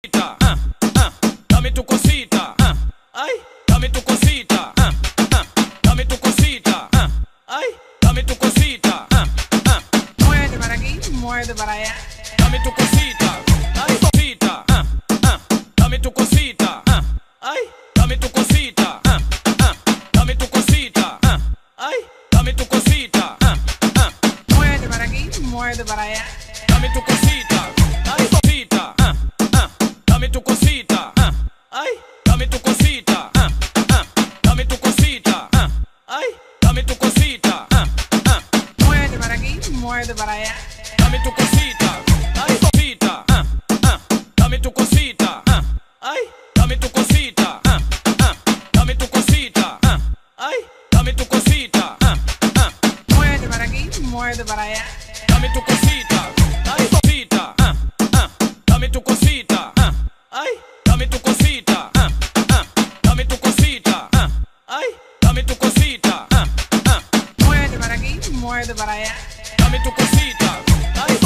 Dame tu cosita, ay, dame tu cosita, dame tu cosita, ay, dame tu cosita, Muerde para aquí, muerde para allá. dame tu cosita, ay, cosita, dame tu cosita, ay, dame tu cosita, dame tu cosita, ay, dame tu cosita, Muerde para aquí, muerde para allá. dame tu cosita, ay, cosita, dame tu cosita, ay, dame tu cosita, dame tu cosita, ay, dame tu cosita, Muerde para aquí, muerde para allá. dame tu cosita, ay, cosita, dame tu cosita, ay, dame tu cosita, dame tu cosita, ay, dame tu cosita, Muerde para aquí, muerde para allá. dame tu cosita, ay, cosita, dame tu cosita, ay, dame tu cosita, dame tu cosita, ay, dame tu cosita, Muerde para aquí, muerde para allá. dame tu cosita, ay,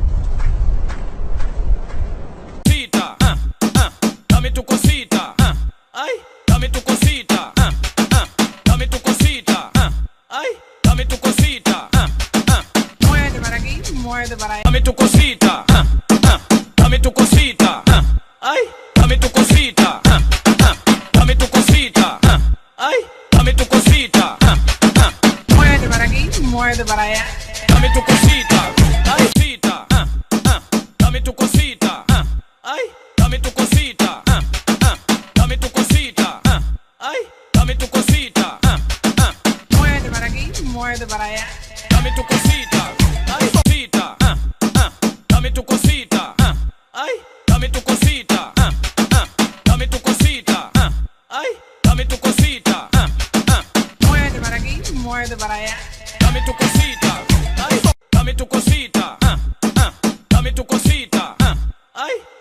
cosita, dame tu cosita, ay, dame tu cosita, dame tu cosita, ay, dame tu cosita, Muerde para aquí, muerde para allá. dame tu cosita, dame tu cosita, ay, dame tu cosita, dame tu cosita, ay, dame tu cosita, Muerde para aquí, muerde para allá. dame tu cosita, ay, cosita, dame tu cosita, ay, dame tu cosita, dame tu cosita, ay, dame tu cosita, Muerde para aquí, muerde para allá. dame tu cosita, ay, cosita, dame tu cosita, ay, dame tu cosita, dame tu cosita, ay, dame tu cosita, Muerde para aquí, muerde para allá. dame tu cosita, ay, dame tu cosita, dame tu cosita, ay,